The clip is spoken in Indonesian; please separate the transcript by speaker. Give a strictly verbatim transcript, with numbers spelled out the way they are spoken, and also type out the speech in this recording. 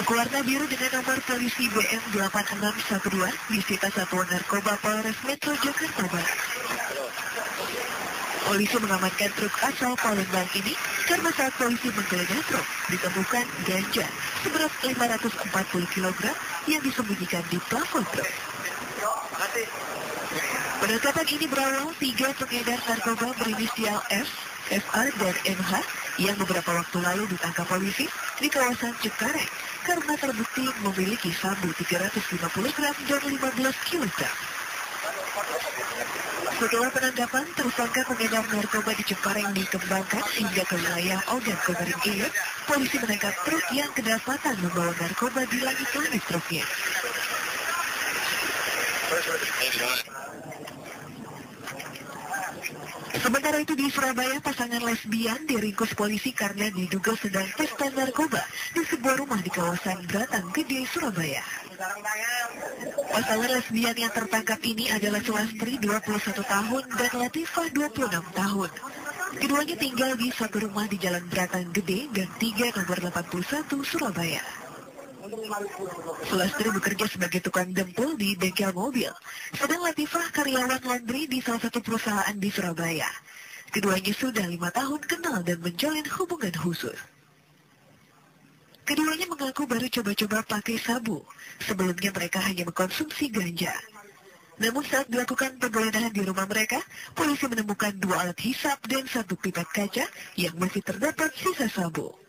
Speaker 1: Truk warna biru dengan nomor polisi B M delapan enam satu dua disita Satuan Narkoba Polres Metro Jakarta Barat. Polisi mengamankan truk asal Palembang ini karena saat polisi menggeledah truk ditemukan ganja seberat lima ratus empat puluh kilogram yang disembunyikan di plafon truk. Penangkapan ini berawal tiga pengedar narkoba berinisial F, F A, dan M H yang beberapa waktu lalu ditangkap polisi di kawasan Cengkareng karena terbukti memiliki sabu tiga ratus lima puluh gram dan lima belas kilogram. Setelah penangkapan, tersangka pengedar narkoba di Cengkareng dikembangkan hingga ke wilayah Ogan Komering Ilir. Polisi menangkap truk yang kedapatan membawa narkoba di langit-langit truknya. Sementara itu di Surabaya, pasangan lesbian diringkus polisi karena diduga sedang pesta narkoba di sebuah rumah di kawasan Bratan Gede, Surabaya. Pasangan lesbian yang tertangkap ini adalah Sulastri dua puluh satu tahun dan Latifah dua puluh enam tahun. Keduanya tinggal di satu rumah di Jalan Bratan Gede dan tiga nomor delapan puluh satu Surabaya. Sulastri bekerja sebagai tukang dempul di bengkel mobil, sedang Latifah karyawan laundry di salah satu perusahaan di Surabaya. Keduanya sudah lima tahun kenal dan menjalin hubungan khusus. Keduanya mengaku baru coba-coba pakai sabu. Sebelumnya mereka hanya mengkonsumsi ganja. Namun saat dilakukan penggeledahan di rumah mereka, polisi menemukan dua alat hisap dan satu pipet kaca yang masih terdapat sisa sabu.